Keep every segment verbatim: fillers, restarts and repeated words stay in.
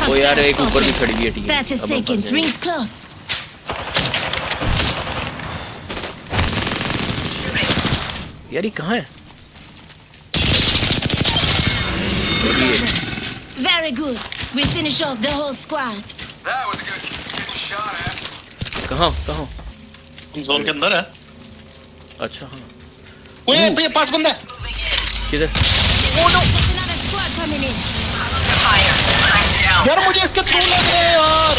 ओ यार एक ऊपर भी खड़ी हुई है team. thirty seconds, rings close. यार ये कहाँ है? Very good. We finish off the whole squad. That was a good, good shot, eh? कहाँ कहाँ? जोन के अंदर है। अच्छा हाँ। ओए भैया पास बंदा है। किधर? Oh no! There's another squad coming in. यार मुझे इसके थ्रू लग रहे हैं यार।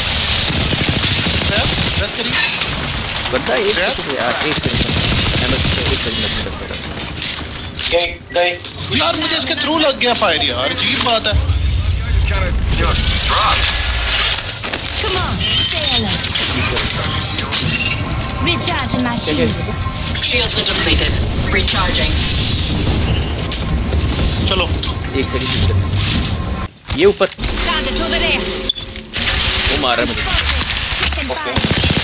बस करी। बंदा एक सेकंड यार एक सेकंड। एमएस एक सेकंड लगने लग रहा है। गई गई। यार मुझे इसके थ्रू लग गया फायर यार, अजीब बात है। Kind of just dropped. Come on, say hello. Recharging my shields. Shields are depleted. Recharging. चलो एक सेकंड ये ऊपर Target over there. वो मार रहा है मुझे। Taking fire.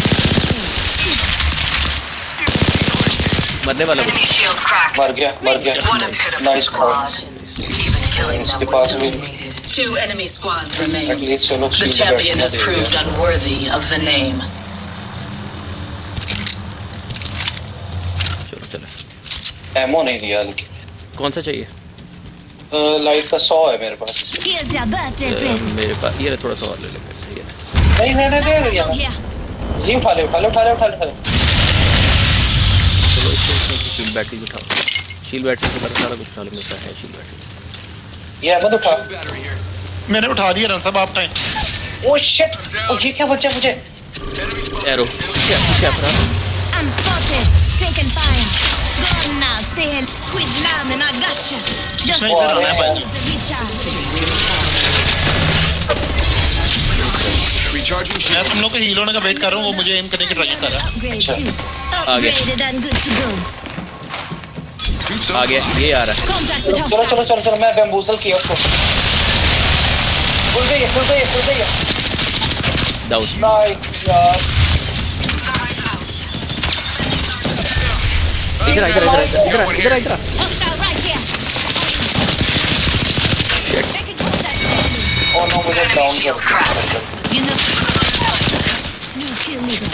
मरने वाला Enemy shield cracked. मर गया मर गया। What a pitiful nice squad. Even killing इसके them पास was भी eliminated. Two enemy squads remain. At least चलो The champion has proved unworthy of the name. चलो चलो। एमो नहीं दिया लेकिन। कौन सा चाहिए? लाइट का सौ है मेरे पास। Here's your birthday present. मेरे पास ये थोड़ा सा और ले ले सही है। नहीं नहीं नहीं नहीं Go यार। here. जी उठा ले उठा ले उठा ले उठा ले उठा ले। चलो इसमें शील्ड बैटरी उठाओ। शील्ड बैटरी से बड़ा सारा कुछ उठा ले मिलता है शील्ड बैटरी। ये मत उठा। Battery here. मैंने उठा लिया रन सब आप टाइम। Oh shit. ओ ये क्या बचा मुझे? एरो क्या क्या करा? I'm spotted. Taking fire. Go now, say hello. Quit lambing, I gotcha. Just नहीं कर रहा है to recharge. Recharging मैं shield. तुम लोग के हील होने का वेट कर रहा हूँ, वो मुझे एम करने की ट्राई कर रहा है। Upgrade अच्छा। two. आ गया। Upgraded and good to go. Troops आ गया ये आ रहा है। Contact with चलो चलो hostile. चलो चलो मैं बैम्बूजल किया उसको। खुल गई है खुल गई है खुल गई है। डाउन। नाइस यार। इधर इधर इधर इधर इधर इधर। Hostile right here. Shit. Making contact with enemy. Oh no मुझे डाउन कर दिया। You know. New kill leader.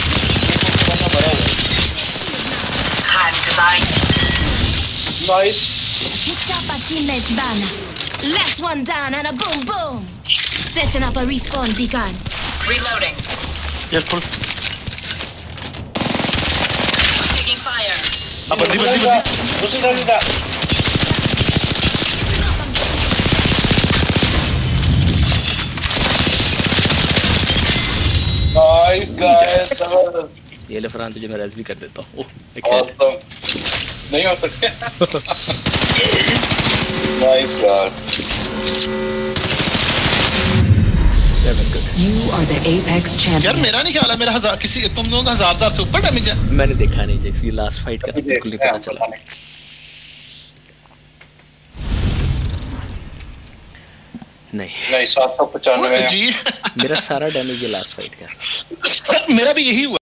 Time to buy. Nice. Picked up our teammate's banner. Last one down and a boom boom. Setting up a respawn beacon. Reloading. ये full. Taking fire. अब बंदी बंदी बंदी। दूसरी तरफ का। Nice guys. ये ले फरहान तुझे मैं रेस भी कर देता हूँ। Awesome. नहीं हो सकते। Nice guys. You are the Apex यार champion. मेरा नहीं ख्याल है मेरा हजार किसी तुम लोगों का हजार हजार से ऊपर डैमेज है। मैंने देखा नहीं जैसे लास्ट फाइट का बिल्कुल नहीं पता चला। नहीं नहीं सात सौ पचानवे मेरा सारा डैमेज ये लास्ट फाइट का। मेरा भी यही हुआ।